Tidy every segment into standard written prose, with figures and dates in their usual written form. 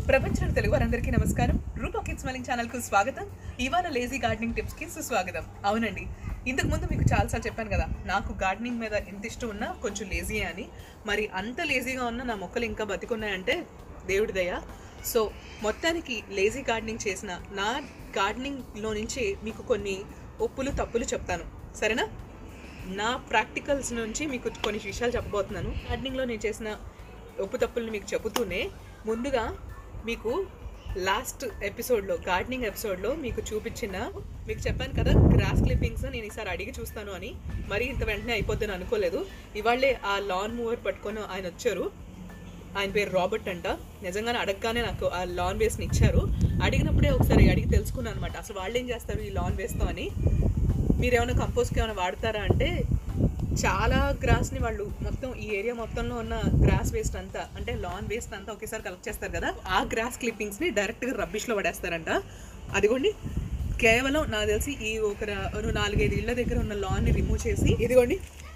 ప్రపంచంలో తెలుగు వారందరికీ నమస్కారం. రూపా కిడ్స్ స్మైలింగ్ ఛానల్కు స్వాగతం. ఇవాళ లేజీ గార్డెనింగ్ టిప్స్కి సుస్వాగతం. అవునండి, ఇంతకు ముందు మీకు చాలాసార్లు చెప్పాను కదా, నాకు గార్డెనింగ్ మీద ఎంత ఇష్టం ఉన్నా కొంచెం లేజీ అని. మరి అంత లేజీగా ఉన్న నా మొక్కలు ఇంకా బతికున్నాయంటే దేవుడి దయ. సో మొత్తానికి లేజీ గార్డెనింగ్ చేసిన నా గార్డెనింగ్లో నుంచి మీకు కొన్ని ఒప్పులు తప్పులు చెప్తాను, సరేనా? నా ప్రాక్టికల్స్ నుంచి మీకు కొన్ని విషయాలు చెప్పబోతున్నాను. గార్డెనింగ్లో నేను చేసిన ఒప్పు తప్పుల్ని మీకు చెబుతూనే ముందుగా మీకు లాస్ట్ ఎపిసోడ్లో గార్డెనింగ్ ఎపిసోడ్లో మీకు చెప్పాను కదా, గ్రాస్ క్లిప్పింగ్స్ నేను ఈసారి అడిగి చూస్తాను అని. మరి ఇంత వెంటనే అయిపోద్దని అనుకోలేదు. ఇవాళే ఆ లాన్ మూవర్ పట్టుకొని ఆయన వచ్చారు. ఆయన పేరు రాబర్ట్ అంట. నిజంగానే అడగగానే నాకు ఆ లాన్ వేస్ట్ని ఇచ్చారు. అడిగినప్పుడే ఒకసారి అడిగి తెలుసుకున్నాను అనమాట, అసలు వాళ్ళు ఏం చేస్తారు ఈ లాన్ వేస్ట్తో అని. మీరు ఏమైనా కంపోస్ట్కి ఏమైనా వాడతారా అంటే, చాలా గ్రాస్ని వాళ్ళు మొత్తం ఈ ఏరియా మొత్తంలో ఉన్న గ్రాస్ వేస్ట్ అంతా, అంటే లాన్ వేస్ట్ అంతా ఒకేసారి కలెక్ట్ చేస్తారు కదా, ఆ గ్రాస్ క్లిప్పింగ్స్ని డైరెక్ట్గా రబ్బిష్లో పడేస్తారంట. అదిగోండి, కేవలం నాకు తెలిసి ఈ ఒక 4-5 ఇళ్ళ దగ్గర ఉన్న లాన్ని రిమూవ్ చేసి, ఇదిగోండి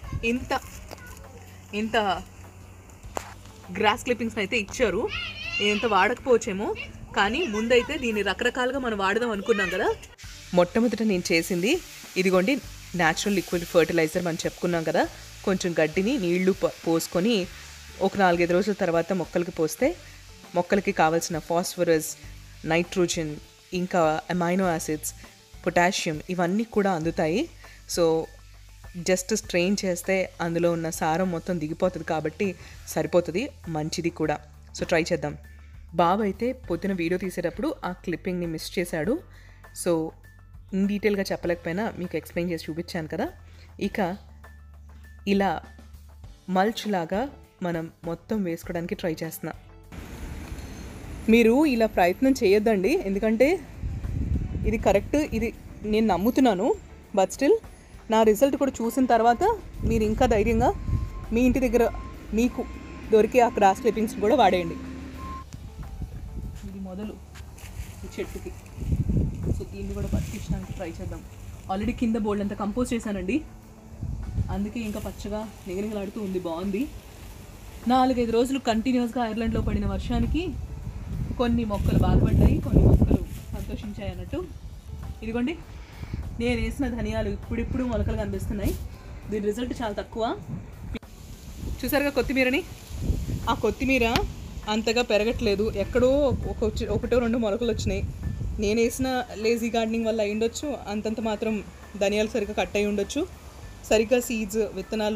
ఇంత గ్రాస్ క్లిప్పింగ్స్ని అయితే ఇచ్చారు. ఇంత వాడకపోవచ్చేమో, కానీ ముందైతే దీన్ని రకరకాలుగా మనం వాడదాం అనుకున్నాం కదా. మొట్టమొదట నేను చేసింది ఇదిగోండి, న్యాచురల్ లిక్విడ్ ఫర్టిలైజర్ మనం చెప్పుకున్నాం కదా. కొంచెం గడ్డిని నీళ్లు పోసుకొని ఒక 4-5 రోజుల తర్వాత మొక్కలకి పోస్తే మొక్కలకి కావాల్సిన ఫాస్ఫరస్, నైట్రోజన్, ఇంకా అమైనో యాసిడ్స్, పొటాషియం ఇవన్నీ కూడా అందుతాయి. సో జస్ట్ స్ట్రెయిన్ చేస్తే అందులో ఉన్న సారం మొత్తం దిగిపోతుంది కాబట్టి సరిపోతుంది, మంచిది కూడా. సో ట్రై చేద్దాం. బాబు అయితే పొద్దున వీడియో తీసేటప్పుడు ఆ క్లిప్పింగ్ని మిస్ చేశాడు. సో ఇన్ డీటెయిల్గా చెప్పలేకపోయినా మీకు ఎక్స్ప్లెయిన్ చేసి చూపించాను కదా. ఇక ఇలా మల్చ్ లాగా మనం మొత్తం వేసుకోవడానికి ట్రై చేస్తున్నా. మీరు ఇలా ప్రయత్నం చేయొద్దండి, ఎందుకంటే ఇది కరెక్ట్, ఇది నేను నమ్ముతున్నాను. బట్ స్టిల్ నా రిజల్ట్ కూడా చూసిన తర్వాత మీరు ఇంకా ధైర్యంగా మీ ఇంటి దగ్గర మీకు దొరికే ఆ గ్రాస్ క్లిప్పింగ్స్ కూడా వాడేయండి. ఇది మొదలు ఈ చెట్టుకి. సో దీన్ని కూడా పట్టించడానికి ట్రై చేద్దాం. ఆల్రెడీ కింద బోల్డ్ అంతా కంపోజ్ చేశానండి, అందుకే ఇంకా పచ్చగా నిగనిగలాడుతూ ఉంది, బాగుంది. 4-5 రోజులు కంటిన్యూస్గా ఐర్లాండ్లో పడిన వర్షానికి కొన్ని మొక్కలు బాధపడ్డాయి, కొన్ని మొక్కలు సంతోషించాయి అన్నట్టు. ఇదిగోండి, నేను వేసిన ధనియాలు ఇప్పుడిప్పుడు మొలకలు కనిపిస్తున్నాయి. దీని రిజల్ట్ చాలా తక్కువ. చూసారుగా కొత్తిమీరని, ఆ కొత్తిమీర అంతగా పెరగట్లేదు, ఎక్కడో ఒకటో 2 మొలకలు వచ్చినాయి. నేను వేసిన లేజీ గార్డెనింగ్ వల్ల అయ్యుండొచ్చు, అంతంత మాత్రం ధనియాలు సరిగ్గా కట్ అయి ఉండొచ్చు, సరిగ్గా సీడ్స్ విత్తనాలు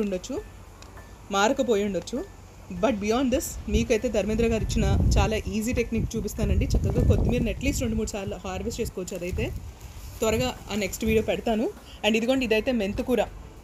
మారకపోయి ఉండొచ్చు. బట్ బియాండ్ దిస్ మీకైతే ధర్మేంద్ర గారు ఇచ్చిన చాలా ఈజీ టెక్నిక్ చూపిస్తానండి. చక్కగా కొత్తిమీరని అట్లీస్ట్ 2-3 సార్లు హార్వెస్ట్ చేసుకోవచ్చు. అదైతే త్వరగా ఆ నెక్స్ట్ వీడియో పెడతాను. అండ్ ఇదిగోండి, ఇదైతే మెంతుకూర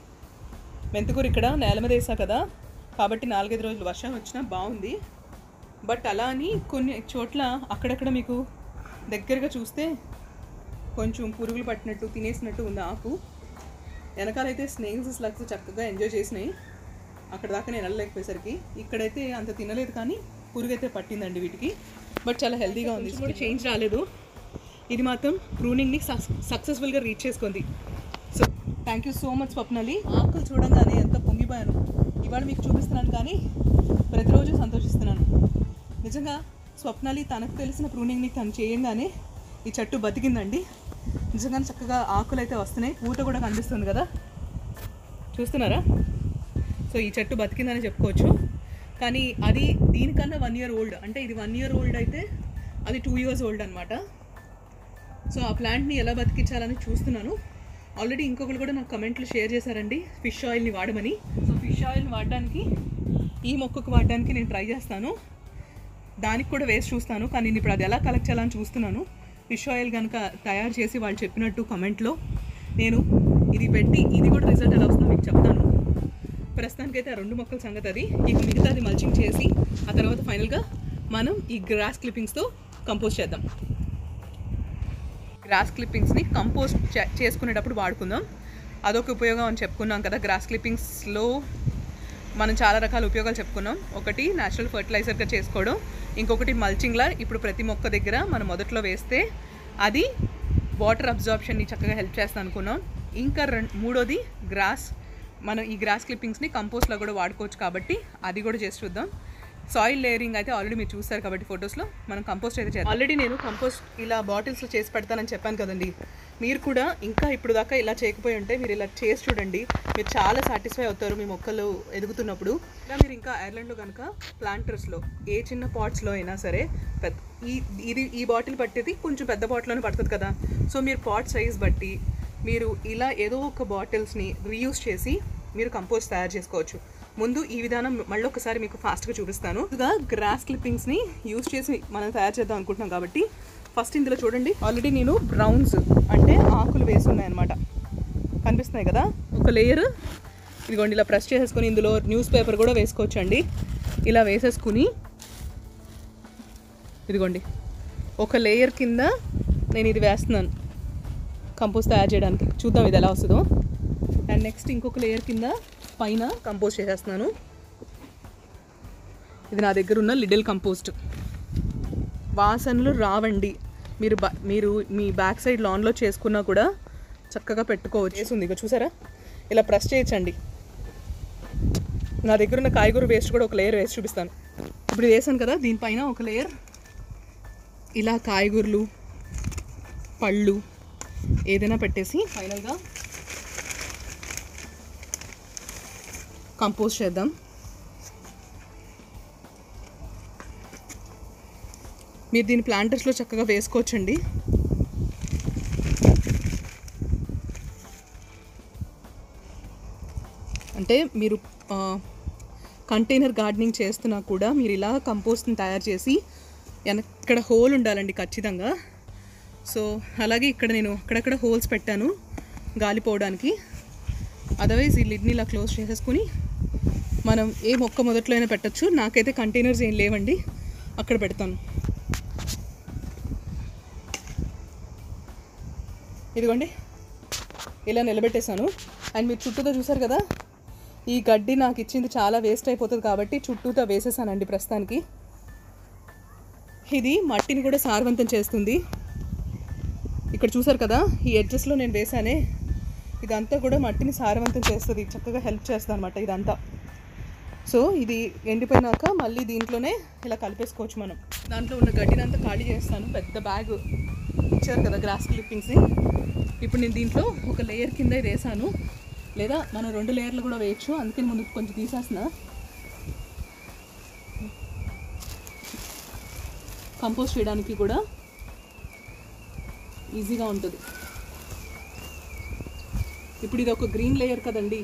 ఇక్కడ నేల మీద వేసా కదా, కాబట్టి 4-5 రోజులు వర్షం వచ్చినా బాగుంది. బట్ అలా అని కొన్ని చోట్ల అక్కడక్కడ మీకు దగ్గరగా చూస్తే కొంచెం పురుగులు పట్టినట్టు తినేసినట్టు ఉంది ఆకు. వెనకాలైతే స్నేక్స్, స్లగ్స్ చక్కగా ఎంజాయ్ చేసినాయి. అక్కడ దాకా నేను వెళ్ళలేకపోయేసరికి ఇక్కడైతే అంత తినలేదు, కానీ పురుగు అయితే పట్టిందండి వీటికి. బట్ చాలా హెల్తీగా ఉంది, కూడా చేంజ్ రాలేదు. ఇది మాత్రం ప్రూనింగ్ని సక్సెస్ఫుల్గా రీచ్ చేసుకుంది. So thank you so much Swapnali. ఆకులు చూడంగానే ఎంత పొంగిపోయాను. ఇవాళ మీకు చూపిస్తున్నాను, కానీ ప్రతిరోజు సంతోషిస్తున్నాను. నిజంగా స్వప్నాలి తనకు తెలిసిన ప్రూనింగ్ని తను చేయంగానే ఈ చెట్టు బతికిందండి. నిజంగానే చక్కగా ఆకులు అయితే వస్తున్నాయి, పూత కూడా కనిపిస్తుంది కదా, చూస్తున్నారా? సో ఈ చెట్టు బతికిందని చెప్పుకోవచ్చు. కానీ అది దీనికన్నా 1 year ఓల్డ్, అంటే ఇది 1 year ఓల్డ్ అయితే అది 2 years ఓల్డ్ అనమాట. సో ఆ ప్లాంట్ని ఎలా బతికించాలని చూస్తున్నాను. ఆల్రెడీ ఇంకొకరు కూడా నాకు కమెంట్లు షేర్ చేశారండి, ఫిష్ ఆయిల్ని వాడమని. సో ఫిష్ ఆయిల్ని వాడడానికి, ఈ మొక్కకు వాడడానికి నేను ట్రై చేస్తాను. దానికి కూడా వేసి చూస్తాను, కానీ నేను ఇప్పుడు అది ఎలా కలెక్ట్ చేయాలని చూస్తున్నాను. ఫిష్ ఆయిల్ కనుక తయారు చేసి వాళ్ళు చెప్పినట్టు కమెంట్లో నేను ఇది పెట్టి ఇది కూడా రిజల్ట్ ఎలా వస్తుందో మీకు చెప్తాను. ప్రస్తుతానికైతే ఆ 2 మొక్కల సంగతి అది. ఇక మిగతాది మల్చింగ్ చేసి ఆ తర్వాత ఫైనల్గా మనం ఈ గ్రాస్ క్లిప్పింగ్స్తో కంపోస్ట్ చేద్దాం. గ్రాస్ క్లిప్పింగ్స్ని కంపోస్ట్ చేసుకునేటప్పుడు వాడుకుందాం. అదొక ఉపయోగం అని చెప్పుకున్నాం కదా. గ్రాస్ క్లిప్పింగ్స్లో మనం చాలా రకాల ఉపయోగాలు చెప్పుకున్నాం. ఒకటి న్యాచురల్ ఫర్టిలైజర్గా చేసుకోవడం, ఇంకొకటి మల్చింగ్లా. ఇప్పుడు ప్రతి మొక్క దగ్గర మనం మొదట్లో వేస్తే అది వాటర్ అబ్జార్ప్షన్ని చక్కగా హెల్ప్ చేస్తాను అనుకున్నాం. ఇంకా మూడోది మనం ఈ గ్రాస్ క్లిప్పింగ్స్ని కంపోస్ట్లో కూడా వాడుకోవచ్చు, కాబట్టి అది కూడా చేసి చూద్దాం. సాయిల్ లేయరింగ్ అయితే ఆల్రెడీ మీరు చూస్తారు కాబట్టి ఫొటోస్లో మనం కంపోస్ట్ అయితే చేయాలి. ఆల్రెడీ నేను కంపోస్ట్ ఇలా బాటిల్స్లో చేసి పెడతానని చెప్పాను కదండి. మీరు కూడా ఇంకా ఇప్పుడు దాకా ఇలా చేయకపోయి ఉంటే మీరు ఇలా చేసి చూడండి, మీరు చాలా సాటిస్ఫై అవుతారు మీ మొక్కలు ఎదుగుతున్నప్పుడు. ఇలా మీరు ఇంకా ఐర్లాండ్లో కనుక ప్లాంటర్స్లో ఏ చిన్న పాట్స్లో అయినా సరే ఈ బాటిల్ పట్టేది కొంచెం పెద్ద బాటిల్లోనే పడుతుంది కదా. సో మీరు పాట్ సైజ్ బట్టి మీరు ఇలా ఏదో ఒక బాటిల్స్ని రీయూజ్ చేసి మీరు కంపోస్ట్ తయారు చేసుకోవచ్చు. ముందు ఈ విధానం మళ్ళీ ఒకసారి మీకు ఫాస్ట్గా చూపిస్తాను. ఇదిగా గ్రాస్ క్లిప్పింగ్స్ని యూజ్ చేసి మనం తయారు చేద్దాం అనుకుంటున్నాం కాబట్టి ఫస్ట్ ఇందులో చూడండి, ఆల్రెడీ నేను బ్రౌన్స్ అంటే ఆకులు వేసి ఉన్నాయన్నమాట, కనిపిస్తున్నాయి కదా. ఒక లేయర్ ఇదిగోండి ఇలా ప్రెస్ చేసేసుకొని ఇందులో న్యూస్ పేపర్ కూడా వేసుకోవచ్చు అండి. ఇలా వేసేసుకుని ఇదిగోండి ఒక లేయర్ కింద నేను ఇది వేస్తున్నాను కంపోస్ట్ తయారు చేయడానికి. చూద్దాం ఇది ఎలా వస్తుందో. అండ్ నెక్స్ట్ ఇంకొక లేయర్ కింద పైన కంపోస్ట్ చేసేస్తున్నాను. ఇది నా దగ్గర ఉన్న లిటిల్ కంపోస్ట్. వాసనలు రావండి. మీరు మీ బ్యాక్ సైడ్ లాన్లో చేసుకున్నా కూడా చక్కగా పెట్టుకోవచ్చు. వేసింది ఇక చూసారా, ఇలా ప్రెస్ చేయొచ్చండి. నా దగ్గర ఉన్న కాయగూర వేస్ట్ కూడా ఒక లేయర్ వేసి చూపిస్తాను. ఇప్పుడు వేసాను కదా, దీనిపైన ఒక లేయర్ ఇలా కాయగూరలు పళ్ళు ఏదైనా పెట్టేసి ఫైనల్గా కంపోస్ట్ చేద్దాం. మీరు దీన్ని ప్లాంటర్స్లో చక్కగా వేసుకోవచ్చండి. అంటే మీరు కంటైనర్ గార్డెనింగ్ చేస్తున్నా కూడా మీరు ఇలా కంపోస్ట్ని తయారు చేసి ఇక్కడ హోల్ ఉండాలండి ఖచ్చితంగా. సో అలాగే ఇక్కడ నేను అక్కడక్కడ హోల్స్ పెట్టాను గాలిపోవడానికి. అదర్వైజ్ ఈ లిడ్ని ఇలా క్లోజ్ చేసేసుకుని మనం ఏ మొక్క మొదట్లో అయినా పెట్టచ్చు. నాకైతే కంటైనర్స్ ఏం లేవండి, అక్కడ పెడతాను. ఇదిగోండి ఇలా నిలబెట్టేశాను. అండ్ మీరు చుట్టూతో చూసారు కదా, ఈ గడ్డి నాకు ఇచ్చింది చాలా వేస్ట్ అయిపోతుంది కాబట్టి చుట్టూతో వేసేసానండి ప్రస్తుతానికి. ఇది మట్టిని కూడా సారవంతం చేస్తుంది. ఇక్కడ చూసారు కదా, ఈ ఎడ్జెస్లో నేను వేసానే, ఇదంతా కూడా మట్టిని సారవంతం చేస్తుంది, చక్కగా హెల్ప్ చేస్తుంది అనమాట ఇదంతా. సో ఇది ఎండిపోయినాక మళ్ళీ దీంట్లోనే ఇలా కలిపేసుకోవచ్చు మనం. దాంట్లో ఉన్న గడ్డిని అంతా ఖాళీ చేస్తాను. పెద్ద బ్యాగ్ ఇచ్చారు కదా గ్రాస్ క్లిప్పింగ్స్. ఇప్పుడు నేను దీంట్లో ఒక లేయర్ కింద ఇది వేసాను, లేదా మనం 2 లేయర్లు కూడా వేయచ్చు. అందుకని ముందు కొంచెం తీసేస్తున్నా. కంపోస్ట్ చేయడానికి కూడా ఈజీగా ఉంటుంది. ఇప్పుడు ఇది ఒక గ్రీన్ లేయర్ కదండి.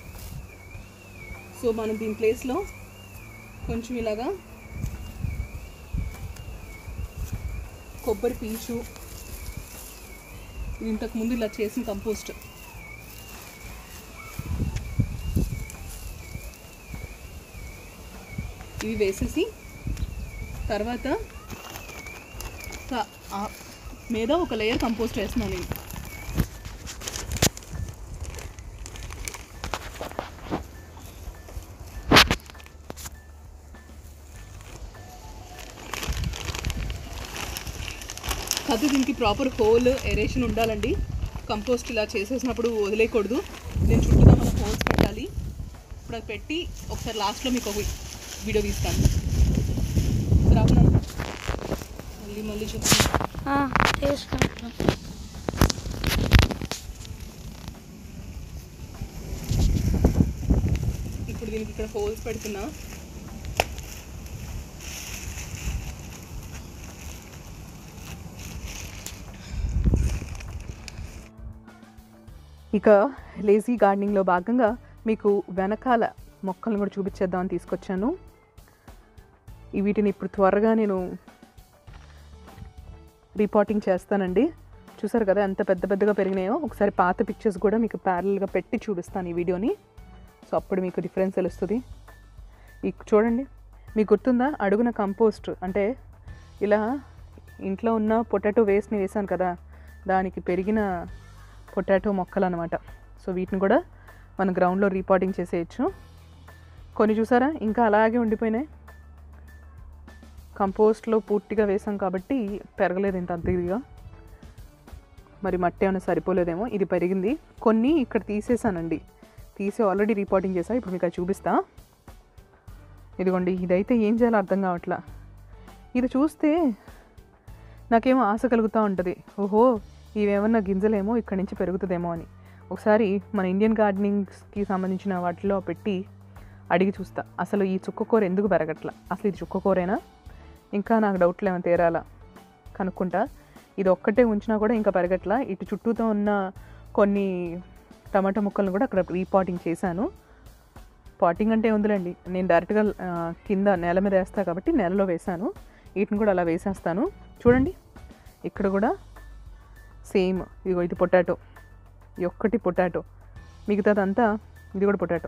సో మనం దీని ప్లేస్లో కొంచెం ఇలాగా కొబ్బరి పీచు, ఇది ఇంతకుముందు ఇలా చేసిన కంపోస్ట్, ఇవి వేసేసి తర్వాత మీద ఒక లేయర్ కంపోస్ట్ వేస్తున్నాను నేను. అది దీనికి ప్రాపర్ హోల్ ఎరేషన్ ఉండాలండి. కంపోస్ట్ ఇలా చేసేసినప్పుడు వదిలేయకూడదు. నేను చుట్టూగా మనం హోల్స్ పెట్టాలి. ఇప్పుడు అది పెట్టి ఒకసారి లాస్ట్లో మీకు ఒక వీడియో తీస్తాను. రాకున్నాను మళ్ళీ చెప్తాను. ఇప్పుడు దీనికి ఇక్కడ హోల్స్ పెడుతున్నా. ఇక లేజీ గార్డెనింగ్లో భాగంగా మీకు వెనకాల మొక్కలను కూడా చూపించేద్దామని తీసుకొచ్చాను. వీటిని ఇప్పుడు త్వరగా నేను రీపాటింగ్ చేస్తానండి. చూసారు కదా ఎంత పెద్ద పెద్దగా పెరిగినాయో. ఒకసారి పాత పిక్చర్స్ కూడా మీకు ప్యారల్గా పెట్టి చూపిస్తాను ఈ వీడియోని. సో అప్పుడు మీకు డిఫరెన్స్ తెలుస్తుంది. చూడండి, మీకు గుర్తుందా, అడుగున కంపోస్ట్ అంటే ఇలా ఇంట్లో ఉన్న పొటాటో వేస్ట్ని వేసాను కదా, దానికి పెరిగిన పొటాటో మొక్కలు అనమాట. సో వీటిని కూడా మన గ్రౌండ్లో రీపాటింగ్ చేసేయచ్చు. కొన్ని చూసారా ఇంకా అలాగే ఉండిపోయినాయి. కంపోస్ట్లో పూర్తిగా వేసాం కాబట్టి పెరగలేదు ఇంత ఇదిగా. మరి మట్టి ఏమైనా సరిపోలేదేమో, ఇది పెరిగింది. కొన్ని ఇక్కడ తీసేసానండి, తీసి ఆల్రెడీ రీపాటింగ్ చేసా. ఇప్పుడు మీకు అది చూపిస్తా. ఇదిగోండి, ఇదైతే ఏం చేయాలో అర్థం కావట్లా. ఇది చూస్తే నాకేమో ఆశ కలుగుతూ ఉంటుంది, ఓహో ఇవేమన్నా గింజలేమో ఇక్కడి నుంచి పెరుగుతుందేమో అని. ఒకసారి మన ఇండియన్ గార్డెనింగ్స్కి సంబంధించిన వాటిలో పెట్టి అడిగి చూస్తా, అసలు ఈ చుక్కకూర ఎందుకు పెరగట్లా, అసలు ఇది చుక్కకూరేనా, ఇంకా నాకు డౌట్లు ఏమైనా తేరాలా కనుక్కుంటా. ఇది ఒక్కటే ఉంచినా కూడా ఇంకా పెరగట్లా. ఇటు చుట్టూతో ఉన్న కొన్ని టమాటా ముక్కలను కూడా అక్కడ రీపాటింగ్ చేశాను. పాటింగ్ అంటే ఉందిలేండి, నేను డైరెక్ట్గా కింద నేల మీద వేస్తాను కాబట్టి నేలలో వేసాను. వీటిని కూడా అలా వేసేస్తాను. చూడండి ఇక్కడ కూడా సేమ్. ఇదిగో ఇది పొటాటో, ఇది ఒక్కటి పొటాటో, మిగతాదంతా ఇది కూడా పొటాటో.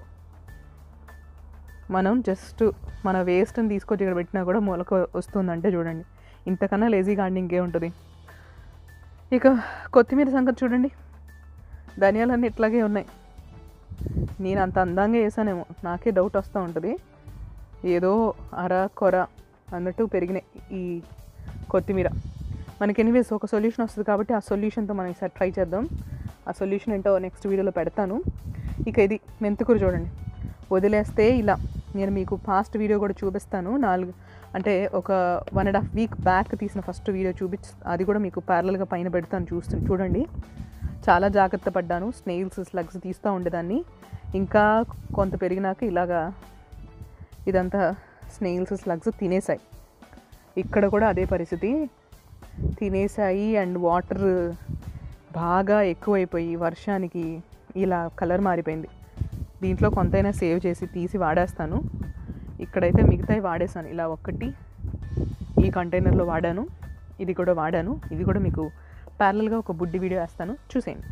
మనం జస్ట్ మన వేస్ట్ని తీసుకొచ్చి ఇక్కడ పెట్టినా కూడా మొలక వస్తుందంటే చూడండి, ఇంతకన్నా లేజీ గార్డెనింగే ఉంటుంది. ఇక కొత్తిమీర సంగతి చూడండి, ధనియాలన్నీ ఇట్లాగే ఉన్నాయి. నేను అంత అందంగా వేసానేమో, నాకే డౌట్ వస్తూ ఉంటుంది. ఏదో అర కొర అన్నట్టు పెరిగినాయి ఈ కొత్తిమీర. మనకి ఎనీవేస్ ఒక సొల్యూషన్ వస్తుంది కాబట్టి ఆ సొల్యూషన్తో మనం ఈసారి ట్రై చేద్దాం. ఆ సొల్యూషన్ ఏంటో నెక్స్ట్ వీడియోలో పెడతాను. ఇక ఇది మెంతికూర చూడండి, వదిలేస్తే ఇలా. నేను మీకు పాస్ట్ వీడియో కూడా చూపిస్తాను, అంటే ఒక 1.5 వీక్ బ్యాక్ తీసిన ఫస్ట్ వీడియో అది కూడా మీకు ప్యారలల్గా పైన పెడతాను, చూడండి. చాలా జాగ్రత్త పడ్డాను, స్నేల్స్ స్లగ్స్ తీస్తూ ఉండేదాన్ని. ఇంకా కొంత పెరిగినాక ఇలాగా ఇదంతా స్నేల్స్ స్లగ్స్ తినేసాయి. ఇక్కడ కూడా అదే పరిస్థితి, తినేసాయి. అండ్ వాటర్ బాగా ఎక్కువైపోయి వర్షానికి ఇలా కలర్ మారిపోయింది. దీంట్లో కొంతైనా సేవ్ చేసి తీసి వాడేస్తాను. ఇక్కడైతే మిగతాయి వాడేసాను. ఇలా ఒక్కటి ఈ కంటైనర్లో వాడాను, ఇది కూడా వాడాను. ఇది కూడా మీకు ప్యారలల్గా ఒక బుడ్డి వీడియో వేస్తాను, చూసేయండి.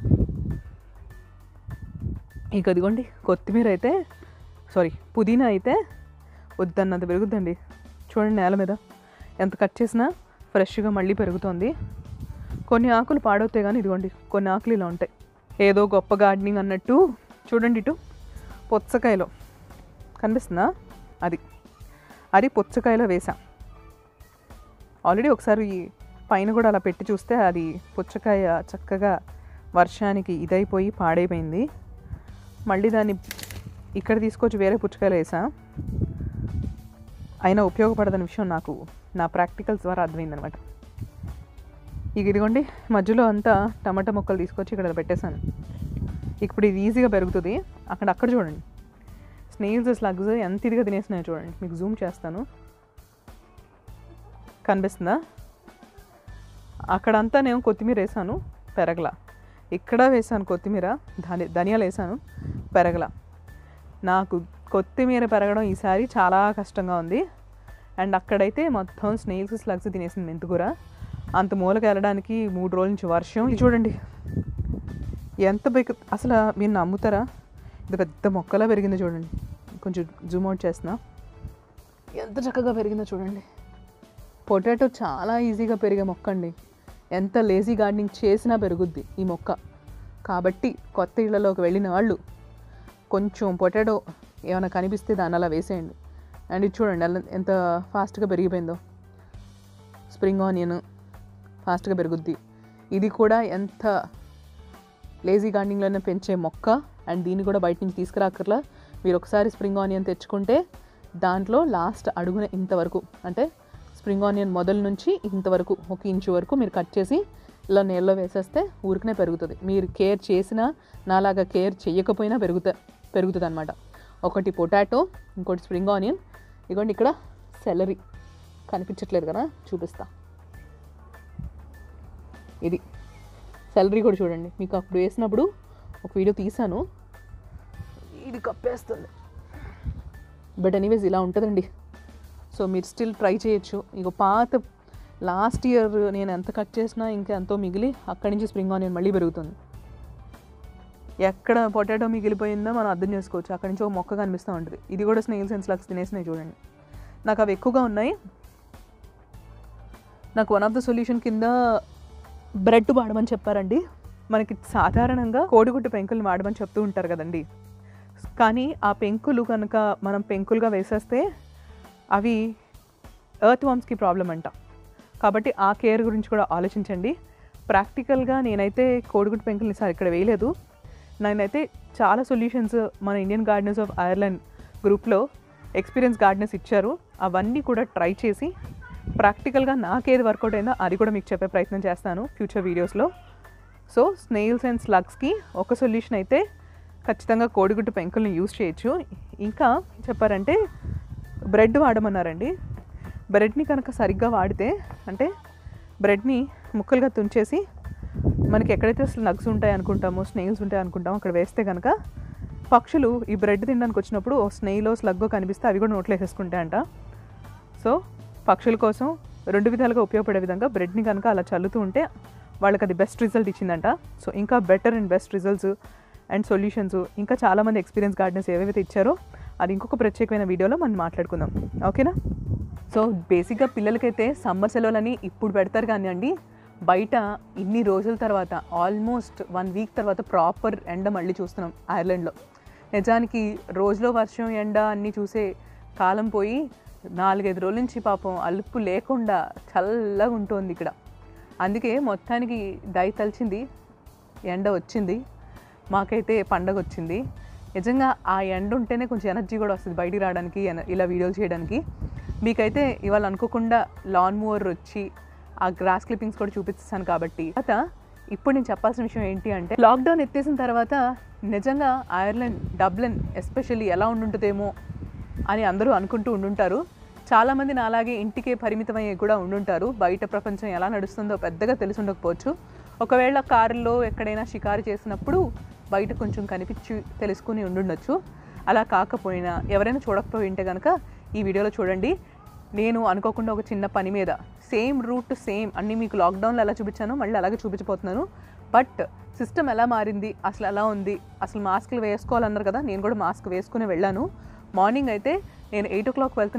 ఇక అదిగోండి కొత్తిమీర అయితే పుదీనా అయితే వద్దన్నంత పెరుగుద్దండి. చూడండి నేల మీద ఎంత కట్ చేసినా ఫ్రెష్గా మళ్ళీ పెరుగుతుంది. కొన్ని ఆకులు పాడవుతాయి కానీ ఇదిగోండి కొన్ని ఆకులు ఇలా ఉంటాయి. ఏదో గొప్ప గార్డెనింగ్ అన్నట్టు. చూడండి ఇటు పుచ్చకాయలో కనిపిస్తుందా, అది పుచ్చకాయలో వేసా. ఆల్రెడీ ఒకసారి పైన కూడా అలా పెట్టి చూస్తే అది పుచ్చకాయ చక్కగా వర్షానికి ఇదైపోయి పాడైపోయింది. మళ్ళీ దాన్ని ఇక్కడ తీసుకొచ్చి వేరే పుచ్చకాయలు వేసా, అయినా ఉపయోగపడదని విషయం నాకు నా ప్రాక్టికల్స్ ద్వారా అర్థమైందనమాట. ఇక ఇదిగోండి మధ్యలో అంతా టమాటా మొక్కలు తీసుకొచ్చి ఇక్కడ పెట్టేశాను. ఇప్పుడు ఇది ఈజీగా పెరుగుతుంది. అక్కడ చూడండి స్నేల్స్ స్లగ్స్ ఎంత ఇదిగా తినేసినాయో చూడండి, మీకు జూమ్ చేస్తాను, కనిపిస్తుందా. అక్కడంతా నేను కొత్తిమీర వేసాను, పెరగలా. ఇక్కడ వేసాను కొత్తిమీర, ధనియాలు వేసాను, పెరగలా. నాకు కొత్తిమీర పెరగడం ఈసారి చాలా కష్టంగా ఉంది. అండ్ అక్కడైతే మొత్తం స్నేల్స్ స్లగ్స్ తినేసింది మెంతికూర. అంత మూలకి వెళ్ళడానికి 3 రోజుల నుంచి వర్షం. ఇది చూడండి ఎంత అసలు మీరు నమ్ముతారా, ఇది పెద్ద మొక్కలా పెరిగిందో చూడండి. కొంచెం జూమ్ అవుట్ చేస్తున్నా, ఎంత చక్కగా పెరిగిందో చూడండి. పొటాటో చాలా ఈజీగా పెరిగే మొక్క అండి, ఎంత లేజీ గార్డెనింగ్ చేసినా పెరుగుద్ది ఈ మొక్క. కాబట్టి కొత్త ఇళ్లలోకి వెళ్ళిన వాళ్ళు కొంచెం పొటాటో ఏమైనా కనిపిస్తే దాన్ని అలా వేసేయండి. అండ్ ఇది చూడండి ఎంత ఫాస్ట్గా పెరిగిపోయిందో. స్ప్రింగ్ ఆనియన్ ఫాస్ట్గా పెరుగుద్ది. ఇది కూడా ఎంత లేజీ గార్డెనింగ్లోనే పెంచే మొక్క. అండ్ దీన్ని కూడా బయట నుంచి తీసుకురాకర్లా, మీరు ఒకసారి స్ప్రింగ్ ఆనియన్ తెచ్చుకుంటే దాంట్లో లాస్ట్ అడుగున ఇంతవరకు, అంటే స్ప్రింగ్ ఆనియన్ మొదలు నుంచి ఇంతవరకు 1 ఇంచు వరకు మీరు కట్ చేసి ఇలా నీళ్ళలో వేసేస్తే ఊరికనే పెరుగుతుంది. మీరు కేర్ చేసినా, నాలాగా కేర్ చేయకపోయినా పెరుగుతుంది అనమాట. ఒకటి పొటాటో, ఇంకోటి స్ప్రింగ్ ఆనియన్. ఇదిగోండి ఇక్కడ సెలరీ కనిపించట్లేదు కదా, చూపిస్తా. ఇది సెలరీ కూడా చూడండి, మీకు అప్పుడు వేసినప్పుడు ఒక వీడియో తీసాను, ఇది కప్పేస్తుంది. బట్ ఎనీవేస్ ఇలా ఉంటుందండి. సో మీరు స్టిల్ ట్రై చేయొచ్చు. ఇక పాత లాస్ట్ ఇయర్ నేను ఎంత కట్ చేసినా ఇంకా ఎంతో మిగిలి అక్కడి నుంచి స్ప్రింగ్ ఆనియన్ మళ్ళీ పెరుగుతుంది. ఎక్కడ పొటాటో మిగిలిపోయిందో మనం అర్థం చేసుకోవచ్చు. అక్కడి నుంచి ఒక మొక్క కనిపిస్తూ ఉంటుంది. ఇది కూడా స్నేల్స్ అండ్ స్లగ్స్ తినేసినాయి చూడండి. నాకు అవి ఎక్కువగా ఉన్నాయి. నాకు వన్ ఆఫ్ ద సొల్యూషన్ కింద బ్రెడ్ వాడమని చెప్పారండి. మనకి సాధారణంగా కోడిగుడ్డు పెంకులు వాడమని చెప్తూ ఉంటారు కదండి. కానీ ఆ పెంకులు కనుక మనం పెంకులుగా వేసేస్తే అవి ఎర్త్ వామ్స్కి ప్రాబ్లం అంట. కాబట్టి ఆ కేర్ గురించి కూడా ఆలోచించండి. ప్రాక్టికల్గా నేనైతే కోడిగుడ్డు పెంకుల్ని సార్ ఇక్కడ వేయలేదు. నేనైతే చాలా సొల్యూషన్స్ మన ఇండియన్ గార్డెనర్స్ ఆఫ్ ఐర్లాండ్ గ్రూప్లో ఎక్స్పీరియన్స్ గార్డెనర్స్ ఇచ్చారు. అవన్నీ కూడా ట్రై చేసి ప్రాక్టికల్గా నాకేది వర్కౌట్ అయిందో అది కూడా మీకు చెప్పే ప్రయత్నం చేస్తాను ఫ్యూచర్ వీడియోస్లో. సో స్నేల్స్ అండ్ స్లగ్స్కి ఒక సొల్యూషన్ అయితే ఖచ్చితంగా కోడిగుడ్డు పెంకుల్ని యూజ్ చేయొచ్చు. ఇంకా చెప్పారంటే బ్రెడ్ వాడమన్నారండి. బ్రెడ్ని కనుక సరిగ్గా వాడితే, అంటే బ్రెడ్ని ముక్కలుగా తుంచేసి మనకి ఎక్కడైతే స్లగ్స్ ఉంటాయి అనుకుంటామో, స్నేల్స్ ఉంటాయి అనుకుంటామో అక్కడ వేస్తే కనుక పక్షులు ఈ బ్రెడ్ తినడానికి వచ్చినప్పుడు ఓ స్నేలో స్లగ్గో కనిపిస్తే అవి కూడా నోట్లో వేసేసుకుంటాయంట. సో పక్షుల కోసం 2 విధాలుగా ఉపయోగపడే విధంగా బ్రెడ్ని కనుక అలా చల్లుతూ ఉంటే వాళ్ళకి అది బెస్ట్ రిజల్ట్ ఇచ్చిందంట. సో ఇంకా better and best results and solutions ఇంకా చాలామంది ఎక్స్పీరియన్స్ గార్డెనర్స్ ఏవైతే ఇచ్చారో అది ఇంకొక ప్రత్యేకమైన వీడియోలో మనం మాట్లాడుకుందాం, ఓకేనా? సో బేసిక్గా పిల్లలకైతే సమ్మర్ సెలవులని ఇప్పుడు పెడతారు కానీ అండి, బయట ఇన్ని రోజుల తర్వాత ఆల్మోస్ట్ 1 వీక్ తర్వాత ప్రాపర్ ఎండ మళ్ళీ చూస్తున్నాం ఐర్లాండ్లో. నిజానికి రోజులో వర్షం ఎండ అన్నీ చూసే కాలం పోయి 4-5 రోజుల నుంచి పాపం అలుపు లేకుండా చల్లగా ఉంటుంది ఇక్కడ. అందుకే మొత్తానికి దయ తలిచింది, ఎండ వచ్చింది, మాకైతే పండగ వచ్చింది. నిజంగా ఆ ఎండ ఉంటేనే కొంచెం ఎనర్జీ కూడా వస్తుంది బయటికి రావడానికి, ఇలా వీడియోలు చేయడానికి. మీకైతే ఇవాళ అనుకోకుండా లాన్ మూవర్ వచ్చి ఆ గ్రాస్ క్లిప్పింగ్స్ కూడా చూపిస్తాను కాబట్టి. ఇప్పుడు నేను చెప్పాల్సిన విషయం ఏంటి అంటే, లాక్డౌన్ ఎత్తేసిన తర్వాత నిజంగా ఐర్లాండ్, డబ్లిన్ ఎస్పెషల్లీ ఎలా ఉండుంటుందేమో అని అందరూ అనుకుంటూ ఉండుంటారు. చాలామంది నాలాగే ఇంటికే పరిమితమయ్యే కూడా ఉండుంటారు. బయట ప్రపంచం ఎలా నడుస్తుందో పెద్దగా తెలిసి ఉండకపోవచ్చు. ఒకవేళ కారులో ఎక్కడైనా షికారు చేసినప్పుడు బయట కొంచెం కనిపించి తెలుసుకుని ఉండుండొచ్చు. అలా కాకపోయినా ఎవరైనా చూడకపోయి ఉంటే కనుక ఈ వీడియోలో చూడండి. నేను అనుకోకుండా ఒక చిన్న పని మీద సేమ్ రూట్ సేమ్ అన్నీ మీకు లాక్డౌన్లో ఎలా చూపించానో మళ్ళీ అలాగే చూపించబోతున్నాను. బట్ సిస్టమ్ ఎలా మారింది, అసలు ఎలా ఉంది, అసలు మాస్కులు వేసుకోవాలన్నారు కదా, నేను కూడా మాస్క్ వేసుకుని వెళ్ళాను. మార్నింగ్ అయితే నేను 8 o'clock వెళ్తున్నాను.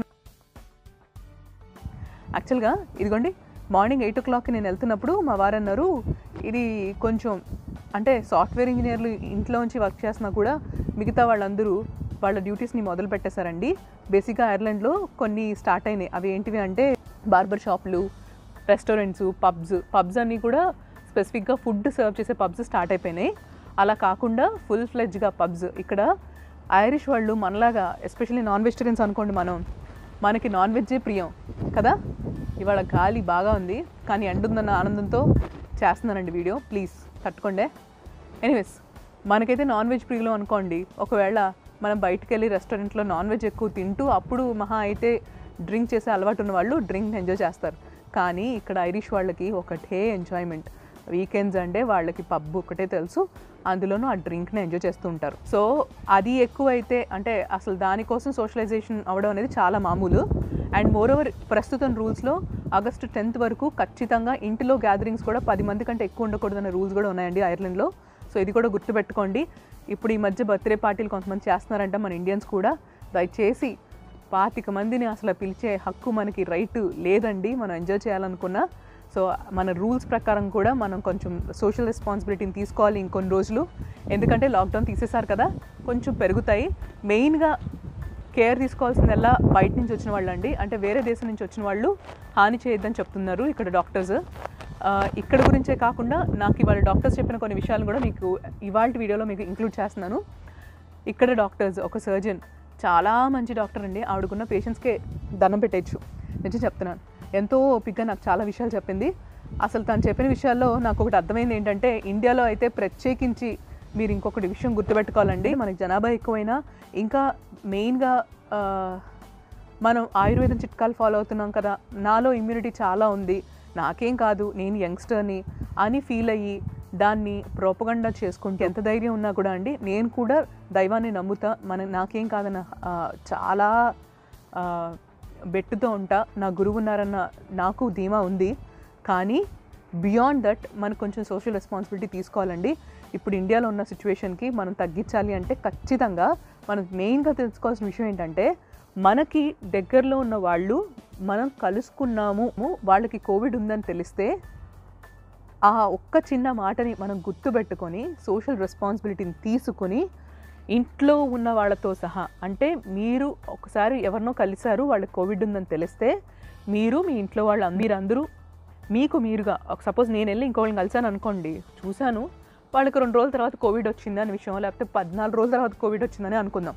యాక్చువల్గా ఇదిగోండి, మార్నింగ్ 8 o'clockకి నేను వెళ్తున్నప్పుడు మా వారు అన్నారు, ఇది కొంచెం అంటే సాఫ్ట్వేర్ ఇంజనీర్లు ఇంట్లోంచి వర్క్ చేసినా కూడా మిగతా వాళ్ళందరూ వాళ్ళ డ్యూటీస్ని మొదలు పెట్టేశారండి. బేసిక్గా ఐర్లాండ్లో కొన్ని స్టార్ట్ అయినాయి. అవి ఏంటివి అంటే బార్బర్ షాపులు, రెస్టారెంట్స్, పబ్స్ అన్నీ కూడా స్పెసిఫిక్గా ఫుడ్ సర్వ్ చేసే పబ్స్ స్టార్ట్ అయిపోయినాయి. అలా కాకుండా ఫుల్ ఫ్లెడ్జ్గా పబ్స్. ఇక్కడ ఐరిష్ వాళ్ళు మనలాగా ఎస్పెషల్లీ నాన్ వెజిటేరియన్స్ అనుకోండి, మనకి నాన్ వెజ్జే ప్రియం కదా. ఇవాళ గాలి బాగా ఉంది కానీ ఎండుందన్న ఆనందంతో చేస్తున్నానండి వీడియో, ప్లీజ్ తట్టుకోండి. ఎనీవేస్, మనకైతే నాన్ వెజ్ ప్రియులు అనుకోండి, ఒకవేళ మనం బయటకు వెళ్ళి రెస్టారెంట్లో నాన్ వెజ్ ఎక్కువ తింటూ అప్పుడు మహా అయితే డ్రింక్ చేసే అలవాటు ఉన్న వాళ్ళు డ్రింక్ ఎంజాయ్ చేస్తారు. కానీ ఇక్కడ ఐరిష్ వాళ్ళకి ఒకటే ఎంజాయ్మెంట్. వీకెండ్స్ అంటే వాళ్ళకి పబ్ ఒకటే తెలుసు, అందులోనూ ఆ డ్రింక్ని ఎంజాయ్ చేస్తూ ఉంటారు. సో అది ఎక్కువైతే అంటే అసలు దానికోసం సోషలైజేషన్ అవ్వడం అనేది చాలా మామూలు. అండ్ మోరోవర్ ప్రస్తుతం రూల్స్లో ఆగస్టు 10th వరకు ఖచ్చితంగా ఇంటిలో గ్యాదరింగ్స్ కూడా 10 మంది కంటే ఎక్కువ ఉండకూడదన్న రూల్స్ కూడా ఉన్నాయండి ఐర్లాండ్లో. సో ఇది కూడా గుర్తుపెట్టుకోండి. ఇప్పుడు ఈ మధ్య బర్త్డే పార్టీలు కొంతమంది చేస్తున్నారంట మన ఇండియన్స్ కూడా. దయచేసి 25 మందిని అసలు పిలిచే హక్కు మనకి రైట్ లేదండి, మనం ఎంజాయ్ చేయాలనుకున్నా. సో మన రూల్స్ ప్రకారం కూడా మనం కొంచెం సోషల్ రెస్పాన్సిబిలిటీని తీసుకోవాలి ఇంకొన్ని రోజులు. ఎందుకంటే లాక్డౌన్ తీసేశారు కదా, కొంచెం పెరుగుతాయి. మెయిన్గా కేర్ తీసుకోవాల్సిందల్లా బయట నుంచి వచ్చిన వాళ్ళు అండి, అంటే వేరే దేశం నుంచి వచ్చిన వాళ్ళు హాని చేయొద్దని చెప్తున్నారు ఇక్కడ డాక్టర్స్. ఇక్కడ గురించే కాకుండా నాకు ఇవాళ డాక్టర్స్ చెప్పిన కొన్ని విషయాలు కూడా మీకు ఇవాళ వీడియోలో మీకు ఇంక్లూడ్ చేస్తున్నాను. ఇక్కడ డాక్టర్స్, ఒక సర్జన్, చాలా మంచి డాక్టర్ అండి. ఆవిడకున్న పేషెంట్స్కే దండం పెట్టేయచ్చు, నిజం చెప్తున్నాను. ఎంతో ఓపికగా నాకు చాలా విషయాలు చెప్పింది. అసలు తను చెప్పిన విషయాల్లో నాకు ఒకటి అర్థమైంది ఏంటంటే, ఇండియాలో అయితే ప్రత్యేకించి మీరు ఇంకొకటి విషయం గుర్తుపెట్టుకోవాలండి. మనకి జనాభా ఎక్కువైనా ఇంకా మెయిన్గా మనం ఆయుర్వేదం చిట్కాలు ఫాలో అవుతున్నాం కదా, నాలో ఇమ్యూనిటీ చాలా ఉంది, నాకేం కాదు, నేను యంగ్స్టర్ని అని ఫీల్ అయ్యి దాన్ని ప్రోపగండా చేసుకుంటే ఎంత ధైర్యం ఉన్నా కూడా అండి, నేను కూడా దైవాన్ని నమ్ముతా, నాకేం కాదన్న చాలా బెట్టుతో ఉంటా, నా గురువు ఉన్నారన్న నాకు ధీమా ఉంది. కానీ బియాండ్ దట్ మనకు కొంచెం సోషల్ రెస్పాన్సిబిలిటీ తీసుకోవాలండి. ఇప్పుడు ఇండియాలో ఉన్న సిచ్యువేషన్కి మనం తగ్గించాలి అంటే ఖచ్చితంగా మనం మెయిన్గా తెలుసుకోవాల్సిన విషయం ఏంటంటే, మనకి దగ్గరలో ఉన్న వాళ్ళు మనం కలుసుకున్నాము, వాళ్ళకి కోవిడ్ ఉందని తెలిస్తే ఆ ఒక్క చిన్న మాటని మనం గుర్తుపెట్టుకొని సోషల్ రెస్పాన్సిబిలిటీని తీసుకొని ఇంట్లో ఉన్న వాళ్ళతో సహా, అంటే మీరు ఒకసారి ఎవరినో కలిశారు, వాళ్ళకి కోవిడ్ ఉందని తెలిస్తే మీరు మీ ఇంట్లో వాళ్ళు మీరందరూ మీకు మీరుగా, సపోజ్ నేను వెళ్ళి ఇంకోళ్ళని కలిసాను అనుకోండి, చూశాను వాళ్ళకి 2 రోజుల తర్వాత కోవిడ్ వచ్చింది అనే విషయం, లేకపోతే 14 రోజుల తర్వాత కోవిడ్ వచ్చిందని అనుకుందాం.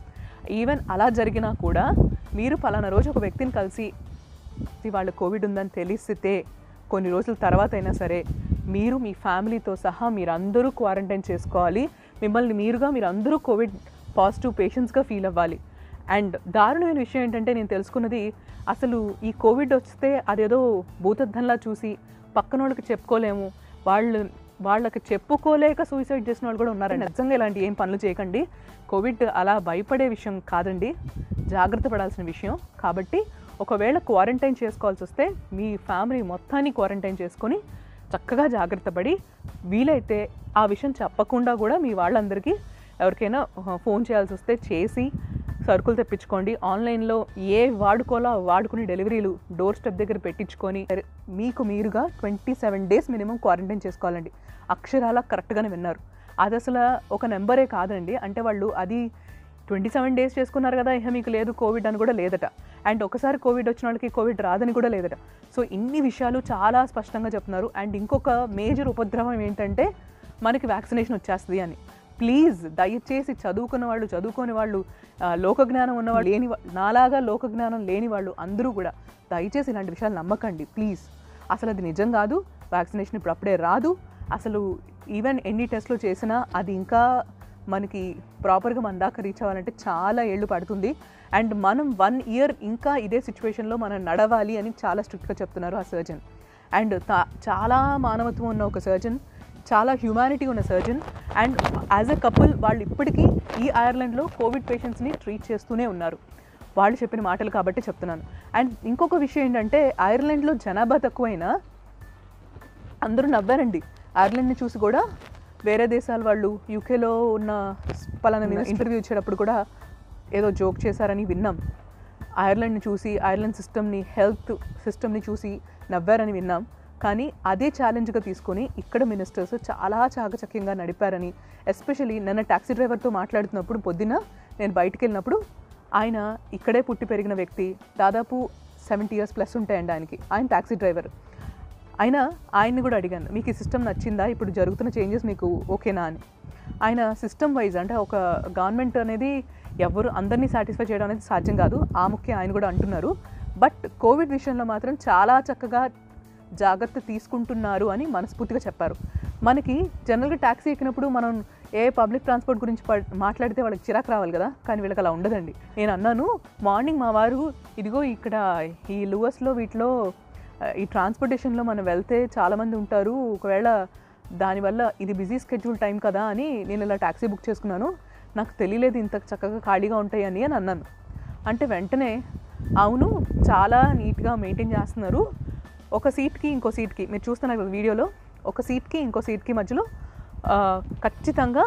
ఈవెన్ అలా జరిగినా కూడా మీరు పలానా రోజు ఒక వ్యక్తిని కలిసి వాళ్ళు కోవిడ్ ఉందని తెలిస్తే కొన్ని రోజుల తర్వాత అయినా సరే మీరు మీ ఫ్యామిలీతో సహా మీరందరూ క్వారంటైన్ చేసుకోవాలి. మిమ్మల్ని మీరందరూ కోవిడ్ పాజిటివ్ పేషెంట్స్గా ఫీల్ అవ్వాలి. అండ్ దారుణమైన విషయం ఏంటంటే నేను తెలుసుకున్నది, అసలు ఈ కోవిడ్ వస్తే అదేదో భూతద్దంలా చూసి పక్కన వాళ్ళకి చెప్పుకోలేము, వాళ్ళకి చెప్పుకోలేక సూసైడ్ చేసిన వాళ్ళు కూడా ఉన్నారండి. నిజంగా ఇలాంటి ఏం పనులు చేయకండి. కోవిడ్ అలా భయపడే విషయం కాదండి, జాగ్రత్త పడాల్సిన విషయం. కాబట్టి ఒకవేళ క్వారంటైన్ చేసుకోవాల్సి వస్తే మీ ఫ్యామిలీ మొత్తాన్ని క్వారంటైన్ చేసుకొని చక్కగా జాగ్రత్త పడి, వీలైతే ఆ విషయం చెప్పకుండా కూడా మీ వాళ్ళందరికీ ఎవరికైనా ఫోన్ చేయాల్సి వస్తే చేసి సరుకులు తెప్పించుకోండి. ఆన్లైన్లో ఏ వాడుకోవాలో వాడుకుని డెలివరీలు డోర్ స్టెప్ దగ్గర పెట్టించుకొని మీకు మీరుగా 27 days మినిమం క్వారంటైన్ చేసుకోవాలండి. అక్షరాల కరెక్ట్గానే విన్నారు. అది అసలు ఒక నెంబరే కాదండి. అంటే వాళ్ళు అది 27 days చేసుకున్నారు కదా, ఇక మీకు లేదు కోవిడ్ అని కూడా లేదట. అండ్ ఒకసారి కోవిడ్ వచ్చిన వాళ్ళకి కోవిడ్ రాదని కూడా లేదట. సో ఇన్ని విషయాలు చాలా స్పష్టంగా చెప్తున్నారు. అండ్ ఇంకొక మేజర్ ఉపద్రవం ఏంటంటే మనకి వ్యాక్సినేషన్ వచ్చేస్తుంది అని. ప్లీజ్ దయచేసి చదువుకున్న వాళ్ళు, చదువుకోని వాళ్ళు, లోకజ్ఞానం ఉన్నవాళ్ళు, నాలాగా లోకజ్ఞానం లేని వాళ్ళు అందరూ కూడా దయచేసి ఇలాంటి విషయాలు నమ్మకండి ప్లీజ్. అసలు అది నిజం కాదు. వ్యాక్సినేషన్ ఇప్పుడు అప్పుడే రాదు. అసలు ఈవెన్ ఎన్ని టెస్ట్లు చేసినా అది ఇంకా మనకి ప్రాపర్గా మన దాకా రీచ్ అవ్వాలంటే చాలా ఏళ్ళు పడుతుంది. అండ్ మనం 1 year ఇంకా ఇదే సిచ్యువేషన్లో మనం నడవాలి అని చాలా స్ట్రిక్ట్గా చెప్తున్నారు ఆ సర్జన్. అండ్ చాలా మానవత్వం ఉన్న ఒక సర్జన్, చాలా హ్యూమానిటీ ఉన్న surgeon. And as a couple వాళ్ళు ఇప్పటికీ ఈ ఐర్లాండ్లో కోవిడ్ పేషెంట్స్ని ట్రీట్ చేస్తూనే ఉన్నారు. వాళ్ళు చెప్పిన మాటలు కాబట్టి చెప్తున్నాను. అండ్ ఇంకొక విషయం ఏంటంటే ఐర్లాండ్లో జనాభా తక్కువైనా అందరూ నవ్వారండి. ఐర్లాండ్ని చూసి కూడా వేరే దేశాల వాళ్ళు, యూకేలో ఉన్న పలానా ఇంటర్వ్యూ ఇచ్చేటప్పుడు కూడా ఏదో జోక్ చేశారని విన్నాం. ఐర్లాండ్ని చూసి, ఐర్లాండ్ సిస్టమ్ని, హెల్త్ సిస్టమ్ని చూసి నవ్వారని విన్నాం. కానీ అదే ఛాలెంజ్గా తీసుకొని ఇక్కడ మినిస్టర్స్ చాలా చాకచక్యంగా నడిపారని, ఎస్పెషలీ నిన్న ట్యాక్సీ డ్రైవర్తో మాట్లాడుతున్నప్పుడు పొద్దున్న నేను బయటికి వెళ్ళినప్పుడు, ఆయన ఇక్కడే పుట్టి పెరిగిన వ్యక్తి, దాదాపు 70 years ప్లస్ ఉంటాయండి ఆయనకి. ఆయన ట్యాక్సీ డ్రైవర్. ఆయన్ని కూడా అడిగాను, మీకు ఈ సిస్టమ్ నచ్చిందా, ఇప్పుడు జరుగుతున్న చేంజెస్ మీకు ఓకేనా అని. ఆయన సిస్టమ్ వైజ్ అంటే ఒక గవర్నమెంట్ అనేది అందరినీ సాటిస్ఫై చేయడం అనేది సాధ్యం కాదు, ఆ ముఖ్యం ఆయన కూడా అంటున్నారు. బట్ కోవిడ్ విషయంలో మాత్రం చాలా చక్కగా జాగ్రత్త తీసుకుంటున్నారు అని మనస్ఫూర్తిగా చెప్పారు. మనకి జనరల్గా ట్యాక్సీ ఎక్కినప్పుడు మనం ఏ పబ్లిక్ ట్రాన్స్పోర్ట్ గురించి మాట్లాడితే వాళ్ళకి చిరాకు రావాలి కదా, కానీ వీళ్ళకి అలా ఉండదండి. నేను అన్నాను, మార్నింగ్ మా వారు ఇదిగో ఇక్కడ ఈ లూవర్స్లో వీటిలో ఈ ట్రాన్స్పోర్టేషన్లో మనం వెళ్తే చాలామంది ఉంటారు, ఒకవేళ దానివల్ల ఇది బిజీ స్కెడ్యూల్ టైం కదా అని నేను ఇలా ట్యాక్సీ బుక్ చేసుకున్నాను, నాకు తెలియలేదు ఇంత చక్కగా ఖాళీగా ఉంటాయని అని అన్నాను. అంటే వెంటనే అవును చాలా నీట్గా మెయింటైన్ చేస్తున్నారు, ఒక సీట్కి ఇంకో సీట్కి మీరు చూస్తున్నారు కదా వీడియోలో, ఒక సీట్కి ఇంకో సీట్కి మధ్యలో ఖచ్చితంగా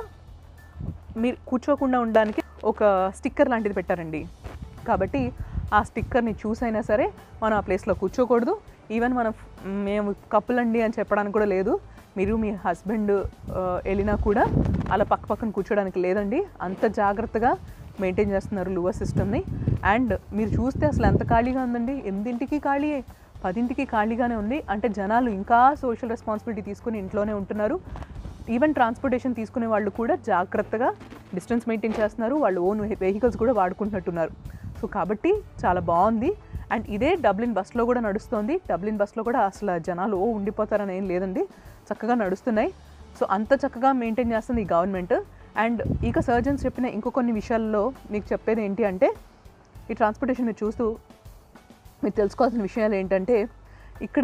మీరు కూర్చోకుండా ఉండడానికి ఒక స్టిక్కర్ లాంటిది పెట్టారండి. కాబట్టి ఆ స్టిక్కర్ని చూసైనా సరే మనం ఆ ప్లేస్లో కూర్చోకూడదు. ఈవెన్ మేము కపుల్ అండి అని చెప్పడానికి కూడా లేదు. మీరు మీ హస్బెండ్ వెళ్ళినా కూడా అలా పక్కన కూర్చోడానికి లేదండి. అంత జాగ్రత్తగా మెయింటైన్ చేస్తున్నారు లూవర్ సిస్టమ్ని. అండ్ మీరు చూస్తే అసలు ఎంత ఖాళీగా ఉందండి, 8ంటికి ఖాళీ, 10ంటికి ఖాళీగానే ఉంది. అంటే జనాలు ఇంకా సోషల్ రెస్పాన్సిబిలిటీ తీసుకుని ఇంట్లోనే ఉంటున్నారు. ఈవెన్ ట్రాన్స్పోర్టేషన్ తీసుకునే వాళ్ళు కూడా జాగ్రత్తగా డిస్టెన్స్ మెయింటైన్ చేస్తున్నారు, వాళ్ళు ఓన్ వెహికల్స్ కూడా వాడుకుంటున్నట్టున్నారు. సో కాబట్టి చాలా బాగుంది. అండ్ ఇదే డబ్లిన్ బస్లో కూడా నడుస్తుంది. డబ్లిన్ బస్లో కూడా అసలు జనాలు ఉండిపోతారని ఏం లేదండి, చక్కగా నడుస్తున్నాయి. సో అంత చక్కగా మెయింటైన్ చేస్తుంది ఈ గవర్నమెంట్. అండ్ ఇక సర్జన్స్ చెప్పిన ఇంకో కొన్ని విషయాల్లో మీకు చెప్పేది ఏంటి అంటే, ఈ ట్రాన్స్పోర్టేషన్ మీరు చూస్తూ మీరు తెలుసుకోవాల్సిన విషయాలు ఏంటంటే, ఇక్కడ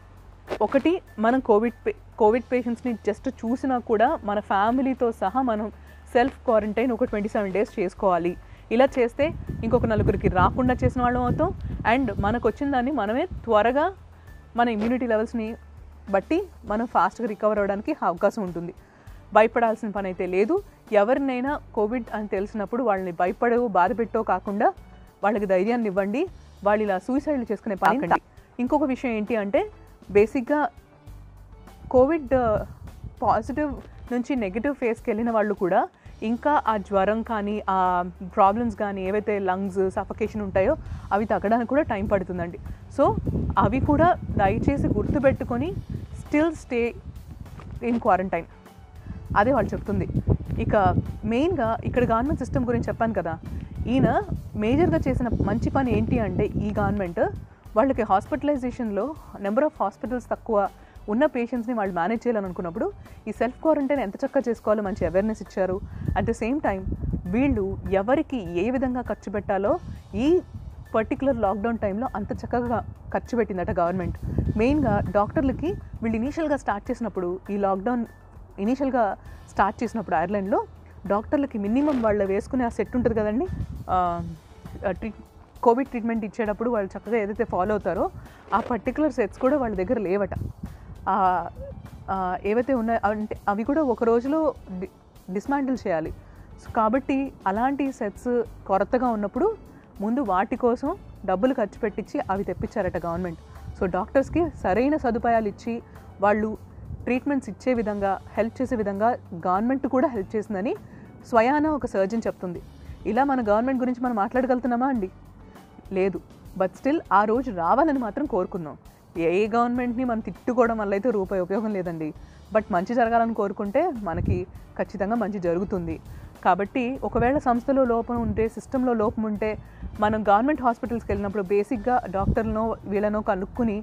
ఒకటి మనం కోవిడ్ పేషెంట్స్ని జస్ట్ చూసినా కూడా మన ఫ్యామిలీతో సహా మనం సెల్ఫ్ క్వారంటైన్ ఒక 27 days చేసుకోవాలి. ఇలా చేస్తే ఇంకొక 4 రాకుండా చేసిన వాళ్ళం అవుతాం. అండ్ మనకు వచ్చిన దాన్ని మనమే త్వరగా మన ఇమ్యూనిటీ లెవెల్స్ని బట్టి మనం ఫాస్ట్గా రికవర్ అవ్వడానికి అవకాశం ఉంటుంది. భయపడాల్సిన పని అయితే లేదు. ఎవరినైనా కోవిడ్ అని తెలిసినప్పుడు వాళ్ళని బాధ పెట్టో కాకుండా వాళ్ళకి ధైర్యాన్ని ఇవ్వండి. వాళ్ళు ఇలా సూసైడ్లు చేసుకునే పని. ఇంకొక విషయం ఏంటి అంటే, బేసిక్గా కోవిడ్ పాజిటివ్ నుంచి నెగిటివ్ ఫేస్కి వెళ్ళిన వాళ్ళు కూడా ఇంకా ఆ జ్వరం కానీ ఆ ప్రాబ్లమ్స్ కానీ ఏవైతే లంగ్స్ సఫకేషన్ ఉంటాయో అవి తగ్గడానికి కూడా టైం పడుతుందండి. సో అవి కూడా దయచేసి గుర్తుపెట్టుకొని స్టిల్ స్టే ఇన్ క్వారంటైన్, అదే వాళ్ళు చెప్తుంది. ఇక మెయిన్గా ఇక్కడ గవర్నమెంట్ సిస్టమ్ గురించి చెప్పాను కదా, ఈయన మేజర్గా చేసిన మంచి పని ఏంటి అంటే ఈ గవర్నమెంట్ వాళ్ళకి హాస్పిటలైజేషన్లో నెంబర్ ఆఫ్ హాస్పిటల్స్ తక్కువ ఉన్న పేషెంట్స్ని వాళ్ళు మేనేజ్ చేయాలని అనుకున్నప్పుడు ఈ సెల్ఫ్ క్వారంటైన్ ఎంత చక్కగా చేసుకోవాలో మంచి అవేర్నెస్ ఇచ్చారు. అట్ ద సేమ్ టైం వీళ్ళు ఎవరికి ఏ విధంగా ఖర్చు పెట్టాలో ఈ పర్టికులర్ లాక్డౌన్ టైంలో అంత చక్కగా ఖర్చు పెట్టిందట గవర్నమెంట్. మెయిన్గా డాక్టర్లకి వీళ్ళు ఇనీషియల్గా స్టార్ట్ చేసినప్పుడు ఈ లాక్డౌన్ ఇనీషియల్గా స్టార్ట్ చేసినప్పుడు ఐర్లాండ్లో డాక్టర్లకి మినిమం వాళ్ళు వేసుకునే ఆ సెట్ ఉంటుంది కదండి, కోవిడ్ ట్రీట్మెంట్ ఇచ్చేటప్పుడు వాళ్ళు చక్కగా ఏదైతే ఫాలో అవుతారో ఆ పర్టికులర్ సెట్స్ కూడా వాళ్ళ దగ్గర లేవట. ఏవైతే ఉన్నాయో అంటే అవి కూడా ఒక రోజులో డిస్మాంటిల్ చేయాలి. కాబట్టి అలాంటి సెట్స్ కొరతగా ఉన్నప్పుడు ముందు వాటి కోసం డబ్బులు ఖర్చు పెట్టించి అవి తెప్పించారట గవర్నమెంట్. సో డాక్టర్స్కి సరైన సదుపాయాలు ఇచ్చి వాళ్ళు ట్రీట్మెంట్స్ ఇచ్చే విధంగా హెల్ప్ చేసే విధంగా గవర్నమెంట్ కూడా హెల్ప్ చేసిందని స్వయాన ఒక సర్జన్ చెప్తుంది. ఇలా మన గవర్నమెంట్ గురించి మనం మాట్లాడగలుగుతున్నామా అండి? లేదు. బట్ స్టిల్ ఆ రోజు రావాలని మాత్రం కోరుకుందాం. ఏ గవర్నమెంట్ని మనం తిట్టుకోవడం వల్ల అయితే రూపాయి ఉపయోగం లేదండి. బట్ మంచి జరగాలని కోరుకుంటే మనకి ఖచ్చితంగా మంచి జరుగుతుంది. కాబట్టి ఒకవేళ సంస్థలో లోపం ఉంటే, సిస్టంలో లోపం ఉంటే మనం గవర్నమెంట్ హాస్పిటల్స్కి వెళ్ళినప్పుడు బేసిక్గా డాక్టర్లనో వీళ్ళనో కనుక్కుని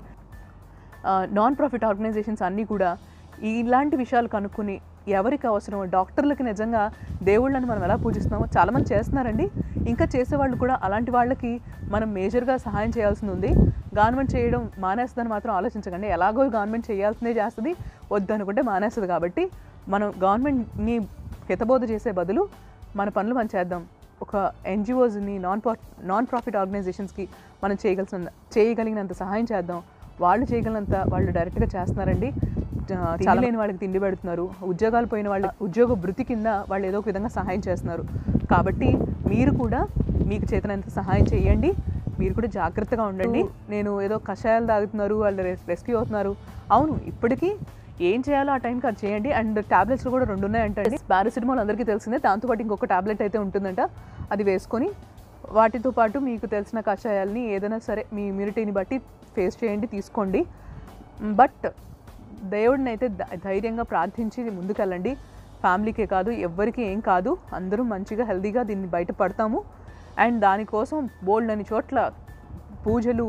నాన్ ప్రాఫిట్ ఆర్గనైజేషన్స్ అన్నీ కూడా ఇలాంటి విషయాలు కనుక్కుని ఎవరికి అవసరమో డాక్టర్లకి నిజంగా దేవుళ్ళని మనం ఎలా పూజిస్తున్నామో చాలామంది చేస్తున్నారండి. ఇంకా చేసేవాళ్ళు కూడా అలాంటి వాళ్ళకి మనం మేజర్గా సహాయం చేయాల్సింది ఉంది. గవర్నమెంట్ చేయడం మానేస్తుందని మాత్రం ఆలోచించకండి. ఎలాగో గవర్నమెంట్ చేయాల్సిందే చేస్తుంది, వద్దు అనుకుంటే మానేస్తుంది. కాబట్టి మనం గవర్నమెంట్ని హితబోధ చేసే బదులు మన పనులు మనం చేద్దాం. ఒక ఎన్జిఓస్ని నాన్ ప్రాఫిట్ ఆర్గనైజేషన్స్కి మనం చేయగలిగినంత సహాయం చేద్దాం. వాళ్ళు చేయగలిగినంత వాళ్ళు డైరెక్ట్గా చేస్తున్నారండి. చాలా లేని వాళ్ళకి తిండి పెడుతున్నారు, ఉద్యోగాలు పోయిన వాళ్ళకి ఉద్యోగ భృతి కింద వాళ్ళు ఏదో ఒక విధంగా సహాయం చేస్తున్నారు. కాబట్టి మీరు కూడా మీకు చేతనంత సహాయం చేయండి. మీరు కూడా జాగ్రత్తగా ఉండండి. నేను ఏదో కషాయాలు తాగుతున్నారు, వాళ్ళు రెస్క్యూ అవుతున్నారు. అవును, ఇప్పటికీ ఏం చేయాలో ఆ టైంకి అది చేయండి. అండ్ ట్యాబ్లెట్స్లో కూడా 2 ఉన్నాయంటండి. పారాసిటమాల్ అందరికీ తెలిసిందే, దాంతోపాటు ఇంకొక ట్యాబ్లెట్ అయితే ఉంటుందంట. అది వేసుకొని వాటితో పాటు మీకు తెలిసిన కషాయాలని ఏదైనా సరే మీ ఇమ్యూనిటీని బట్టి ఫేస్ చేయండి, తీసుకోండి. బట్ దేవుడిని అయితే ధైర్యంగా ప్రార్థించి ముందుకెళ్ళండి. ఫ్యామిలీకే కాదు, ఎవ్వరికి ఏం కాదు, అందరూ మంచిగా హెల్తీగా దీన్ని బయటపడతాము. అండ్ దానికోసం బోల్డ్ అని చోట్ల పూజలు,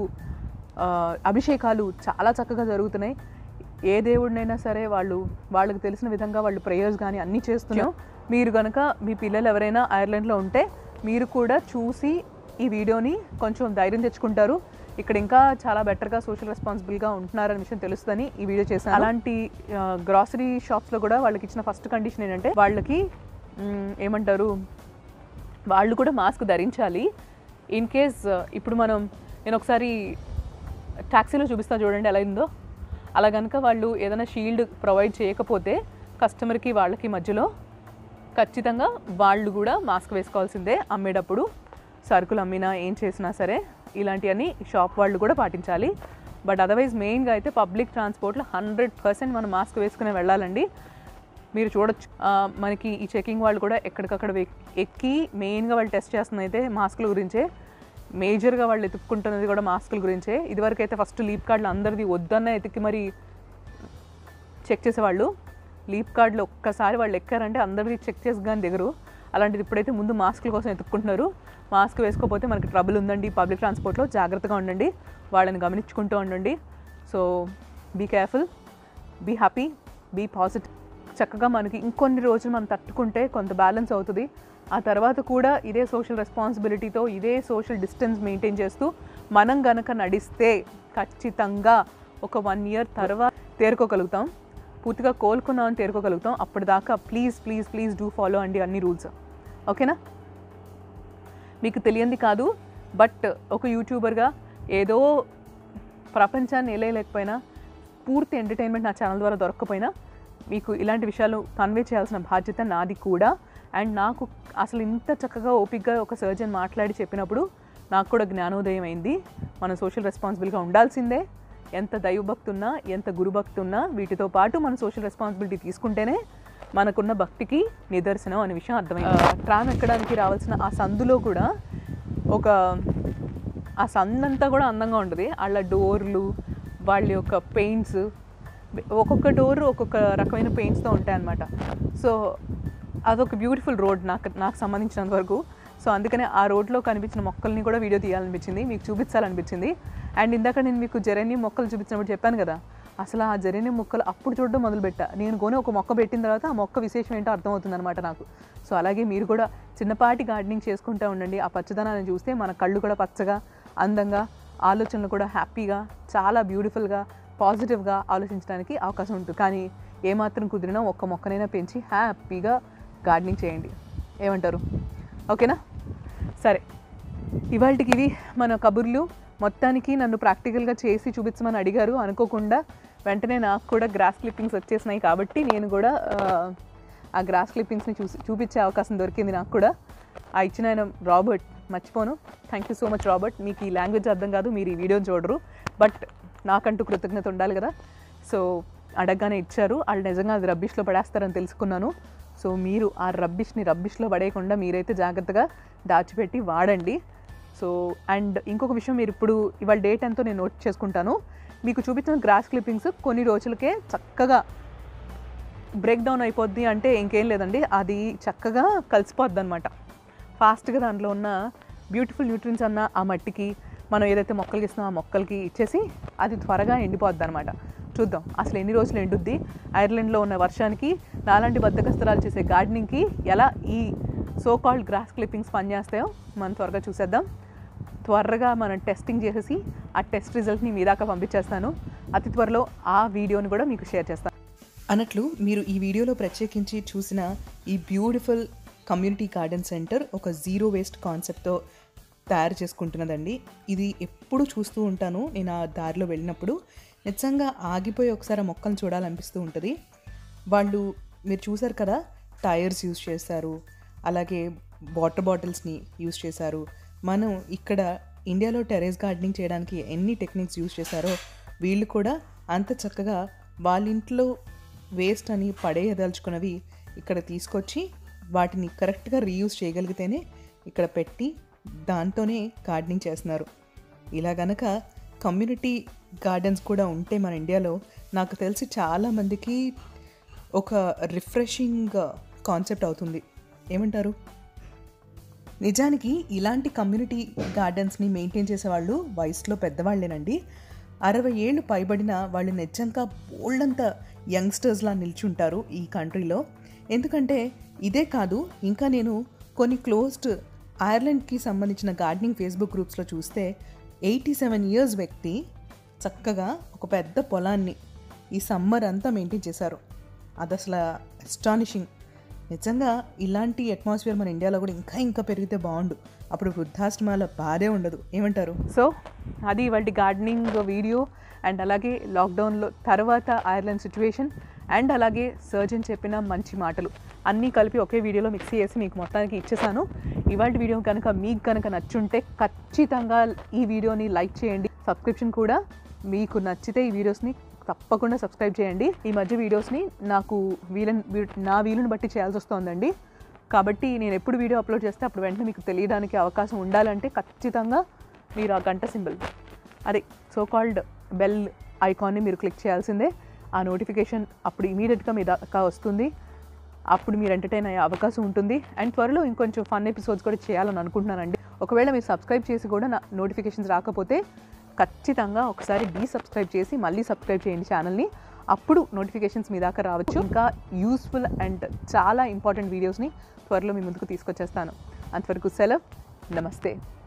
అభిషేకాలు చాలా చక్కగా జరుగుతున్నాయి. ఏ దేవుడినైనా సరే వాళ్ళకి తెలిసిన విధంగా వాళ్ళు ప్రేయర్స్ కానీ అన్నీ చేస్తున్నాం. మీరు కనుక మీ పిల్లలు ఎవరైనా ఐర్లాండ్లో ఉంటే మీరు కూడా చూసి ఈ వీడియోని కొంచెం ధైర్యం తెచ్చుకుంటారు. ఇక్కడ ఇంకా చాలా బెటర్గా సోషల్ రెస్పాన్సిబుల్గా ఉంటున్నారనే విషయం తెలుస్తుందని ఈ వీడియో చేశాను. అలాంటి గ్రాసరీ షాప్స్లో కూడా వాళ్ళకి ఇచ్చిన ఫస్ట్ కండిషన్ ఏంటంటే వాళ్ళకి ఏమంటారు, వాళ్ళు కూడా మాస్క్ ధరించాలి. ఇన్ కేస్ ఇప్పుడు నేను ఒకసారి ట్యాక్సీలో చూపిస్తాను చూడండి ఎలా ఉందో. అలా కనుక వాళ్ళు ఏదైనా షీల్డ్ ప్రొవైడ్ చేయకపోతే కస్టమర్కి వాళ్ళకి మధ్యలో ఖచ్చితంగా వాళ్ళు కూడా మాస్క్ వేసుకోవాల్సిందే. అమ్మేటప్పుడు సరుకులు అమ్మినా ఏం చేసినా సరే ఇలాంటివన్నీ షాప్ వాళ్ళు కూడా పాటించాలి. బట్ అదర్వైజ్ మెయిన్గా అయితే పబ్లిక్ ట్రాన్స్పోర్ట్లో 100% మనం మాస్క్ వేసుకునే వెళ్ళాలండి. మీరు చూడొచ్చు మనకి ఈ చెకింగ్ వాళ్ళు కూడా ఎక్కడికక్కడ ఎక్కి మెయిన్గా వాళ్ళు టెస్ట్ చేస్తున్నది అయితే మాస్కుల గురించే. మేజర్గా వాళ్ళు ఎత్తుక్కుంటున్నది కూడా మాస్కుల గురించే. ఇదివరకు అయితే ఫస్ట్ లీప్ కార్డులు అందరిది వద్దన్న ఎతికి మరి చెక్ చేసేవాళ్ళు. లీప్ కార్డులు ఒక్కసారి వాళ్ళు ఎక్కారంటే అందరిది చెక్ చేసి కానీ దిగరు. అలాంటిది ఇప్పుడైతే ముందు మాస్కుల కోసం ఎత్తుక్కుంటున్నారు. మాస్క్ వేసుకోకపోతే మనకి ట్రబుల్ ఉందండి పబ్లిక్ ట్రాన్స్పోర్ట్లో. జాగ్రత్తగా ఉండండి, వాళ్ళని గమనించుకుంటూ ఉండండి. So be careful, be happy, be positive. చక్కగా మనకి ఇంకొన్ని రోజులు మనం తట్టుకుంటే కొంత బ్యాలెన్స్ అవుతుంది. ఆ తర్వాత కూడా ఇదే సోషల్ రెస్పాన్సిబిలిటీతో ఇదే సోషల్ డిస్టెన్స్ మెయింటైన్ చేస్తూ మనం గనక నడిస్తే ఖచ్చితంగా ఒక 1 year తర్వాత తేరుకోగలుగుతాం, పూర్తిగా కోలుకున్నామని తేరుకోగలుగుతాం. అప్పటిదాకా please please please do follow అండి అన్ని రూల్స్, ఓకేనా? మీకు తెలియంది కాదు, బట్ ఒక యూట్యూబర్గా ఏదో ప్రపంచాన్ని ఏలేయలేకపోయినా, పూర్తి ఎంటర్టైన్మెంట్ నా ఛానల్ ద్వారా దొరకకపోయినా మీకు ఇలాంటి విషయాలు కన్వే చేయాల్సిన బాధ్యత నాది కూడా. అండ్ నాకు అసలు ఇంత చక్కగా ఓపిక్గా ఒక సర్జన్ మాట్లాడి చెప్పినప్పుడు నాకు కూడా జ్ఞానోదయం అయింది. మనం సోషల్ రెస్పాన్సిబుల్గా ఉండాల్సిందే. ఎంత దైవభక్తి ఉన్నా, ఎంత గురుభక్తి ఉన్నా, వీటితో పాటు మనం సోషల్ రెస్పాన్సిబిలిటీ తీసుకుంటేనే మనకున్న భక్తికి నిదర్శనం అనే విషయం అర్థమైంది. ట్రామ్ ఎక్కడానికి రావాల్సిన ఆ సందులో కూడా ఆ సందంతా కూడా అందంగా ఉంటుంది. వాళ్ళ డోర్లు, వాళ్ళ యొక్క పెయింట్స్, ఒక్కొక్క డోర్ ఒక్కొక్క రకమైన పెయింట్స్తో ఉంటాయన్నమాట. సో అదొక బ్యూటిఫుల్ రోడ్ నాకు సంబంధించినంత వరకు. సో అందుకనే ఆ రోడ్లో కనిపించిన మొక్కల్ని కూడా వీడియో తీయాలనిపించింది, మీకు చూపించాలనిపించింది. అండ్ ఇందాక నేను మీకు జెరేనియం మొక్కలు చూపించినప్పుడు చెప్పాను కదా, అసలు ఆ జెరేనియం మొక్కలు అప్పుడు చూడడం మొదలుపెట్టా. నేను కొని ఒక మొక్క పెట్టిన తర్వాత ఆ మొక్క విశేషం ఏంటో అర్థమవుతుంది అనమాట నాకు. సో అలాగే మీరు కూడా చిన్నపాటి గార్డెనింగ్ చేసుకుంటూ ఉండండి. ఆ పచ్చదనాన్ని చూస్తే మన కళ్ళు కూడా పచ్చగా, అందంగా, ఆలోచనలు కూడా హ్యాపీగా, చాలా బ్యూటిఫుల్గా, పాజిటివ్గా ఆలోచించడానికి అవకాశం ఉంటుంది. కానీ ఏమాత్రం కుదిరినా ఒక్క మొక్కనైనా పెంచి హ్యాపీగా గార్డెనింగ్ చేయండి. ఏమంటారు? ఓకేనా? సరే, ఇవాళకి ఇవి మన కబుర్లు. మొత్తానికి నన్ను ప్రాక్టికల్గా చేసి చూపించమని అడిగారు. అనుకోకుండా వెంటనే నాకు కూడా గ్రాస్ క్లిప్పింగ్స్ వచ్చేసినాయి కాబట్టి నేను కూడా ఆ గ్రాస్ క్లిప్పింగ్స్ని చూపించే అవకాశం దొరికింది నాకు కూడా. ఆ ఇచ్చిన ఆయన రాబర్ట్, మర్చిపోను. Thank you so much Robert. మీకు ఈ లాంగ్వేజ్ అర్థం కాదు, మీరు ఈ వీడియోని చూడరు, బట్ నాకంటూ కృతజ్ఞత ఉండాలి కదా. సో అడగగానే ఇచ్చారు. వాళ్ళు నిజంగా అది రబ్బిష్లో పడేస్తారని తెలుసుకున్నాను. సో మీరు ఆ రబ్బిష్లో పడేయకుండా మీరైతే జాగ్రత్తగా దాచిపెట్టి వాడండి. సో అండ్ ఇంకొక విషయం, మీరు ఇప్పుడు ఇవాళ డేట్ ఎంతో నేను నోట్ చేసుకుంటాను. మీకు చూపించిన గ్రాస్ క్లిప్పింగ్స్ కొన్ని రోజులకే చక్కగా బ్రేక్ డౌన్ అయిపోద్ది. అంటే ఇంకేం లేదండి, అది చక్కగా కలిసిపోద్ది అనమాట ఫాస్ట్గా. దాంట్లో ఉన్న బ్యూటిఫుల్ న్యూట్రియన్స్ అన్న ఆ మట్టికి మనం ఏదైతే మొక్కలకి ఇస్తున్నామో ఆ మొక్కలకి ఇచ్చేసి అది త్వరగా ఎండిపోద్ది అనమాట. చూద్దాం అసలు ఎన్ని రోజులు ఎండుద్ది. ఐర్లాండ్లో ఉన్న వర్షానికి నాలాంటి బద్ధకస్తరాలు చేసే గార్డెనింగ్కి ఎలా ఈ సో కాల్డ్ గ్రాస్ క్లిప్పింగ్స్ పనిచేస్తాయో మనం త్వరగా చూసేద్దాం. త్వరగా మనం టెస్టింగ్ చేసేసి ఆ టెస్ట్ రిజల్ట్ని మీ దాకా పంపించేస్తాను. అతి త్వరలో ఆ వీడియోని కూడా మీకు షేర్ చేస్తాను. అన్నట్లు మీరు ఈ వీడియోలో ప్రత్యేకించి చూసిన ఈ బ్యూటిఫుల్ కమ్యూనిటీ గార్డెన్ సెంటర్ ఒక జీరో వేస్ట్ కాన్సెప్ట్తో తయారు చేసుకుంటున్నదండి. ఇది ఎప్పుడు చూస్తూ ఉంటాను నేను ఆ దారిలో వెళ్ళినప్పుడు. నిజంగా ఆగిపోయి ఒకసారి ఆ మొక్కలను చూడాలనిపిస్తూ ఉంటుంది. వాళ్ళు మీరు చూసారు కదా, టైర్స్ యూజ్ చేస్తారు, అలాగే వాటర్ బాటిల్స్ని యూజ్ చేశారు. మనం ఇక్కడ ఇండియాలో టెర్రస్ గార్డెనింగ్ చేయడానికి ఎన్ని టెక్నిక్స్ యూజ్ చేశారో వీళ్ళు కూడా అంత చక్కగా వాళ్ళ ఇంట్లో వేస్ట్ అని పడేయదలుచుకున్నవి ఇక్కడ తీసుకొచ్చి వాటిని కరెక్ట్గా రీయూజ్ చేయగలిగితేనే ఇక్కడ పెట్టి దాంతోనే గార్డెనింగ్ చేస్తున్నారు. ఇలా గనక కమ్యూనిటీ గార్డెన్స్ కూడా ఉంటే మన ఇండియాలో నాకు తెలిసి చాలామందికి ఒక రిఫ్రెషింగ్ కాన్సెప్ట్ అవుతుంది. ఏమంటారు? నిజానికి ఇలాంటి కమ్యూనిటీ గార్డెన్స్ని మెయింటైన్ చేసేవాళ్ళు వయసులో పెద్దవాళ్ళేనండి. 60 ఏళ్ళు పైబడిన వాళ్ళు నిజంగా బోల్డంత యంగ్స్టర్స్లా నిల్చుంటారు ఈ కంట్రీలో. ఎందుకంటే ఇదే కాదు, ఇంకా నేను కొన్ని క్లోజ్డ్ ఐర్లాండ్కి సంబంధించిన గార్డెనింగ్ ఫేస్బుక్ గ్రూప్స్లో చూస్తే 87 ఇయర్స్ వ్యక్తి చక్కగా ఒక పెద్ద పొలాన్ని ఈ సమ్మర్ అంతా మెయింటైన్ చేశారు. అది అసలు అస్టానిషింగ్. నిజంగా ఇలాంటి అట్మాస్ఫియర్ మన ఇండియాలో కూడా ఇంకా పెరిగితే బాగుండు. అప్పుడు వృద్ధాశ్రమాల బాధే ఉండదు. ఏమంటారు? సో అది ఇవాళ గార్డెనింగ్ వీడియో. అండ్ అలాగే లాక్డౌన్లో తర్వాత ఐర్లాండ్ సిచ్యువేషన్ అండ్ అలాగే సర్జన్ చెప్పిన మంచి మాటలు అన్నీ కలిపి ఒకే వీడియోలో మిక్స్ చేసి మీకు మొత్తానికి ఇచ్చేసాను. ఇవాళ వీడియో కనుక మీకు కనుక నచ్చుంటే ఖచ్చితంగా ఈ వీడియోని లైక్ చేయండి. సబ్స్క్రిప్షన్ కూడా మీకు నచ్చితే ఈ వీడియోస్ని తప్పకుండా సబ్స్క్రైబ్ చేయండి. ఈ మధ్య వీడియోస్ని నాకు నా వీలుని బట్టి చేయాల్సి వస్తుందండి. కాబట్టి నేను ఎప్పుడు వీడియో అప్లోడ్ చేస్తే అప్పుడు వెంటనే మీకు తెలియడానికి అవకాశం ఉండాలంటే ఖచ్చితంగా మీరు ఆ గంట సింబల్, అదే సో కాల్డ్ బెల్ ఐకాన్ని మీరు క్లిక్ చేయాల్సిందే. ఆ నోటిఫికేషన్ అప్పుడు ఇమీడియట్గా మీ దాకా వస్తుంది. అప్పుడు మీరు ఎంటర్టైన్ అయ్యే అవకాశం ఉంటుంది. అండ్ త్వరలో ఇంకొంచెం ఫన్ ఎపిసోడ్స్ కూడా చేయాలని అనుకుంటున్నానండి. ఒకవేళ మీరు సబ్స్క్రైబ్ చేసి కూడా నా నోటిఫికేషన్స్ రాకపోతే ఖచ్చితంగా ఒకసారి డీసబ్స్క్రైబ్ చేసి మళ్ళీ సబ్స్క్రైబ్ చేయండి ఛానల్ని. అప్పుడు నోటిఫికేషన్స్ మీ దాకా రావచ్చు. ఇంకా యూస్ఫుల్ అండ్ చాలా ఇంపార్టెంట్ వీడియోస్ని త్వరలో మీ ముందుకు తీసుకొచ్చేస్తాను. అంతవరకు సెలవు. నమస్తే.